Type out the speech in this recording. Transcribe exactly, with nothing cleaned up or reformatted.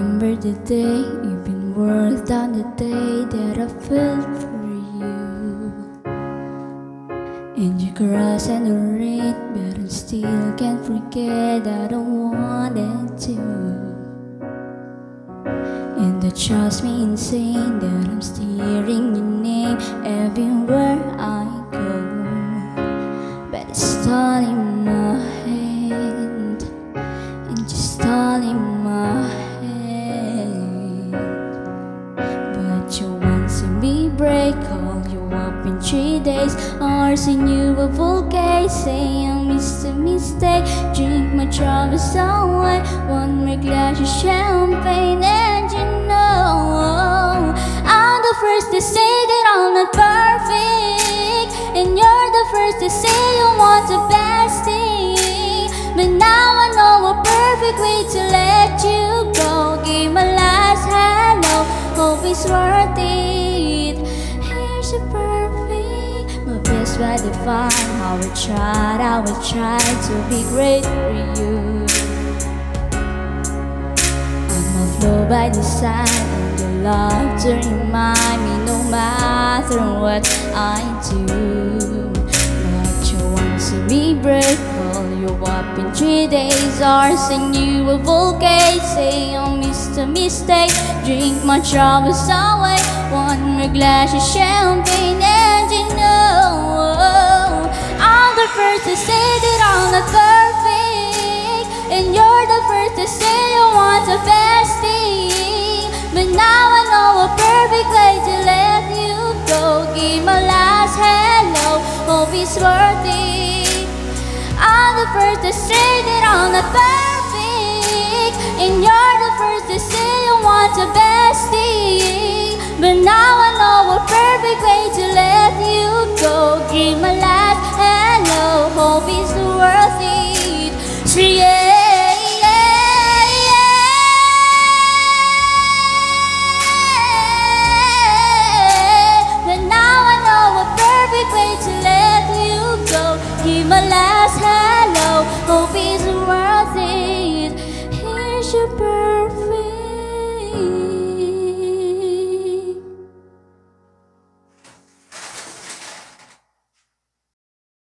remember the day, even worse than the day that I felt for you. And you cross and the rain, but I still can't forget that I wanted to. And that drives me insane that I'm steering your name everywhere I go. But it's all in my hand, and just all in my head. But you want to see me break, call you up in three days, hours in you a full case. Say I missed a mistake, drink my troubles away, one more glass of champagne. And you know I'm the first to say that I'm not perfect, and you're the first to say you want the best thing. But now I know a perfect way to let you go. Give my last hello, hope it's worth it. Here's a perfect, my best way to find how I tried, how I tried to be great for you. I'm a flow by design, and your love to remind me no matter what I do. But you want to see me break, call you up in three days, hours and you a full case. Say I missed a mistake, drink my troubles away, one more glass of champagne. And you know I'm the first to say that I'm not perfect, and you're the first to say you want the best thing. But now I know a perfect way to let you go. Give my last hello, hope it's worth it. I'm the first to say that I'm not perfect, and you're the first